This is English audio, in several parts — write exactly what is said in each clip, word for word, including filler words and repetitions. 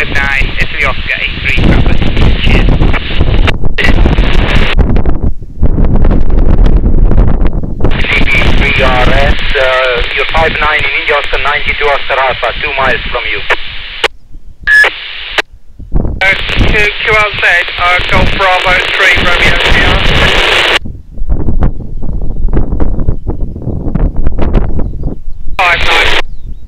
five nine, Italy Oscar eight three Papa. Cheers. C B three R S, uh, you're five nine in India Oscar ninety-two Oscar Alpha, two miles from you. Uh, Q L Z, uh, Golf Bravo three Romeo Sierra. five nine.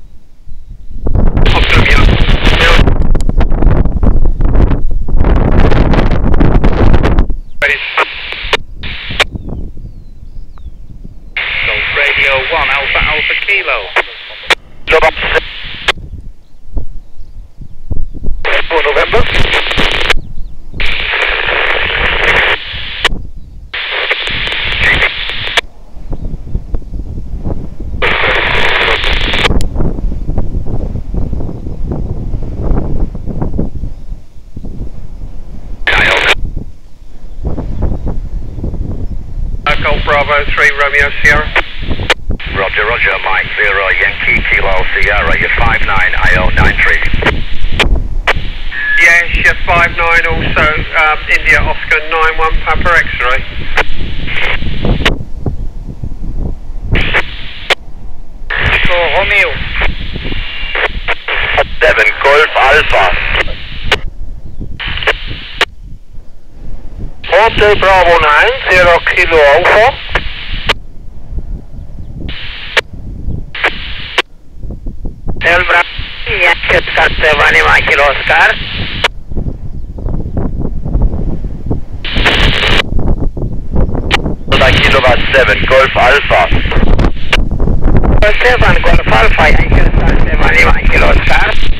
Radio one Alpha Alpha Kilo. For November. Golf Bravo three Romeo Sierra. Roger, Roger, Mike zero, Yankee Kilo Sierra, you're five nine, I O nine three. Yes, you're five nine also, um, India Oscar nine one Papa X-ray. So, Romeo. seven, Golf Alpha. Hotel Bravo nine, zero Kilo Alpha. Hotel Bravo, Yankee seven Lima Kilo Oscar. Kilowatt seven, Golf Alpha. seven Golf Alpha, Yankee seven Lima Kilo Oscar.